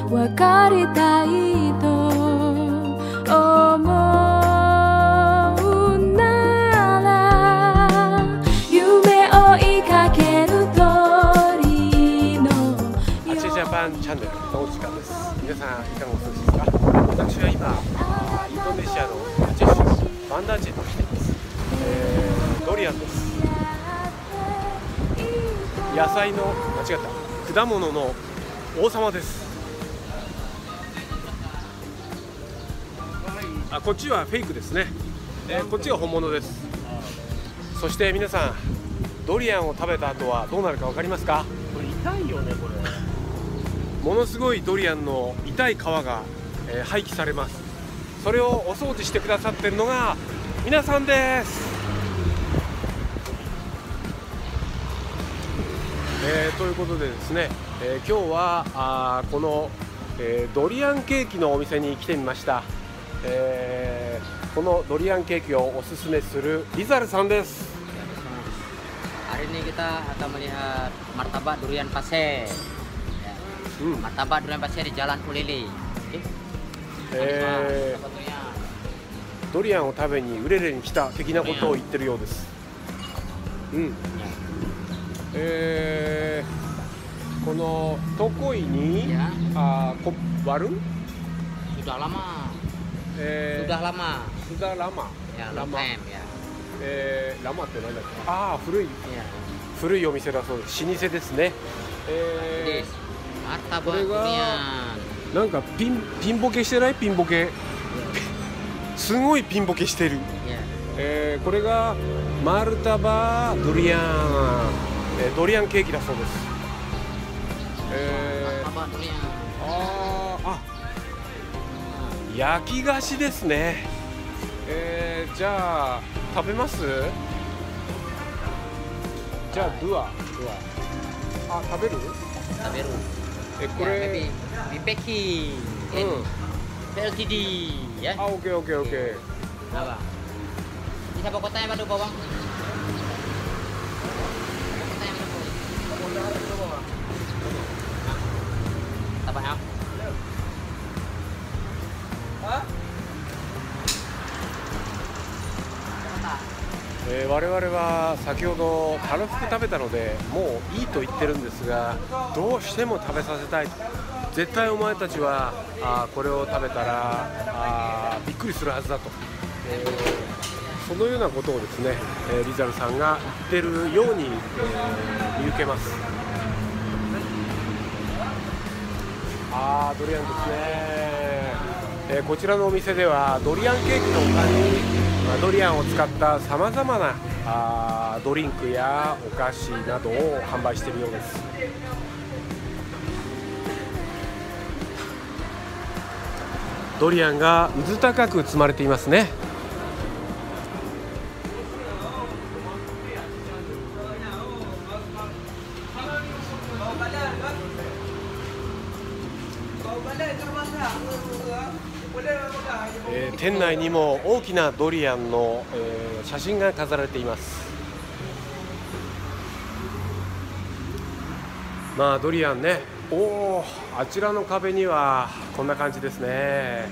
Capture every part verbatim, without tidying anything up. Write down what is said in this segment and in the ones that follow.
分かりたいと思うなら夢追いかける鳥のアチェジャパンチャンネルのお時間です。皆さんいかがお過ごしですか？私は今インドネシアのアチェ州バンダーチェに来ています。えー、ドリアンです。野菜の間違った果物の王様です。あ、こっちはフェイクですね。えー、こっちが本物です。そして皆さん、ドリアンを食べた後はどうなるか分かりますか？ これ痛いよね、これ。 ものすごいドリアンの痛い皮が、えー、廃棄されます。それをお掃除してくださっているのが皆さんです。えー、ということでですね、えー、今日はあこの、えー、ドリアンケーキのお店に来てみました。えー、このドリアンケーキをおすすめするリザルさんです。 Hari ini kita akan melihat martabak durian pasir. Hmm. Martabak durian pasir di Jalan Ulili. Okay. えー、ドリアンを食べにウレレに来た的なことを言ってるようです。うん。えー、このトコイに、yeah. あこ割る Sudah lama. えー、 Sudah lama. Sudah lama. Ya, long time ya. えー、ラマって何だっけ？ああ、古い、古いお店だそうです。老舗ですね。えー、これがなんかピンピンボケしてない？ピンボケ。すごいピンボケしてる。えー、これがマルタバドリアン、えー、ドリアンケーキだそうです。えー、ああ、焼き菓子ですね。えー、じゃあ食べます？じゃあドゥア、ドゥア。あ、食べる？ 食べる。 え、これ。 ビペキ。うん。エルティーディー ya. あ、オッケーオッケーオッケー。 Apa? Bisa bawa kotanya Pak Bawang. Apa ya? えー、我々は先ほどたらふく食べたのでもういいと言ってるんですが、どうしても食べさせたい。絶対お前たちはあこれを食べたらあびっくりするはずだと、えー、そのようなことをですね、えー、リザルさんが言ってるように、えー、見受けます。あー、ドリアンですね。えー、こちらのお店ではドリアンケーキの他にドリアンを使ったさまざまなあドリンクやお菓子などを販売しているようです。ドリアンがうず高く積まれていますね。えー、店内にも大きなドリアンの、えー、写真が飾られています。まあドリアンね、おお、あちらの壁にはこんな感じですね。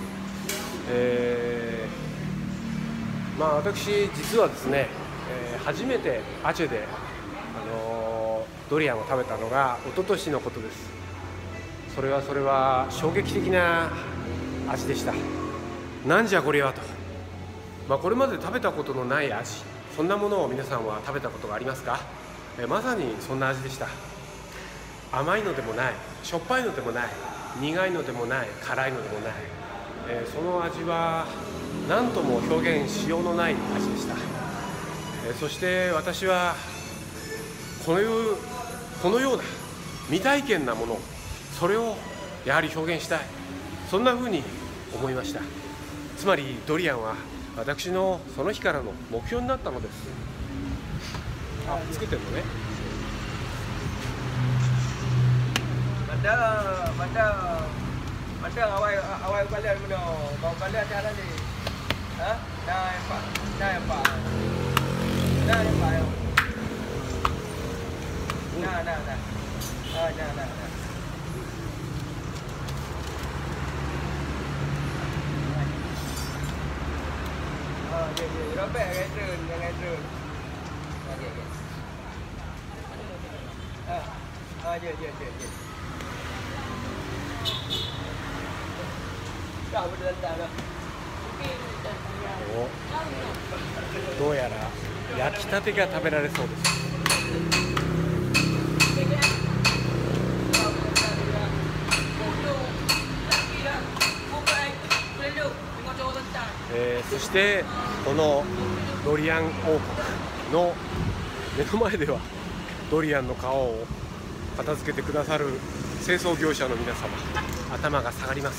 えー、まあ私実はですね、えー、初めてアチェで、あのー、ドリアンを食べたのが一昨年のことです。それはそれは衝撃的な味でした。なんじゃこりゃと、まあ、これまで食べたことのない味、そんなものを皆さんは食べたことがありますか？えまさにそんな味でした。甘いのでもない、しょっぱいのでもない、苦いのでもない、辛いのでもない、えー、その味は何とも表現しようのない味でした。えー、そして私はこのよう、このような未体験なもの、それをやはり表現したい、そんな風に思いました。つまりドリアンは私のその日からの目標になったのです。あ、作ってるのね。 Mada, mada, mada awal awal balik mana? Bawa balik cara ni. Ha? Dah apa? Dah apa? Dah apa? Dah, dah, dah. Ah, dah, dah, dah. Cobek jangan turun, jangan turun. Okey, okey. Ah, ah, je, je, je, je. Dah betul dah dah. おどうやら焼きたてが食べられそうです。えー、そしてこのドリアン王国の目の前ではドリアンの皮を片付けてくださる清掃業者の皆様、頭が下がります。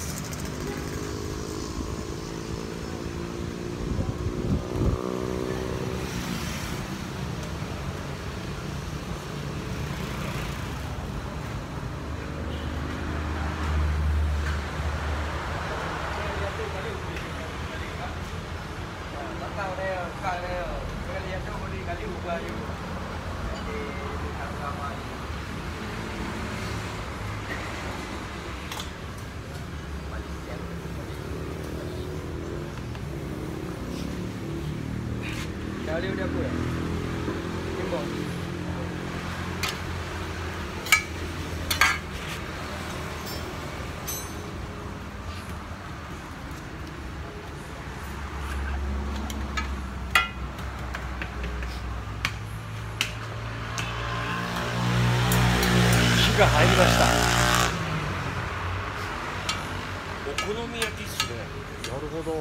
Kau ni, kau ni, kali yang tu boleh kali ubah you. Jadi kita sama. Dah boleh udah apa? Timbang. 火が入りました。 お好み焼きっすね。 なるほど。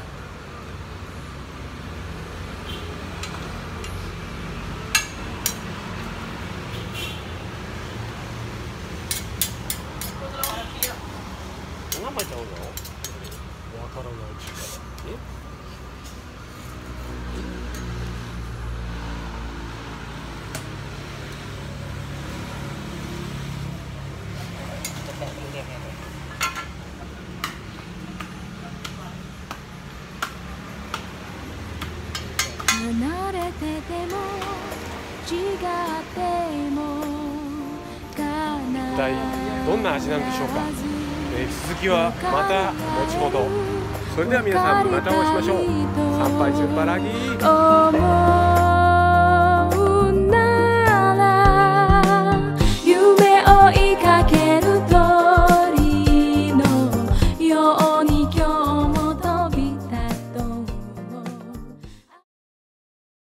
お名前ちゃうの？ わからないです。 え？ 離れてても違っても一体どんな味なんでしょうか。えー、続きはまた後ほど。それでは皆さんまたお会いしましょう。参拝順払ぎ。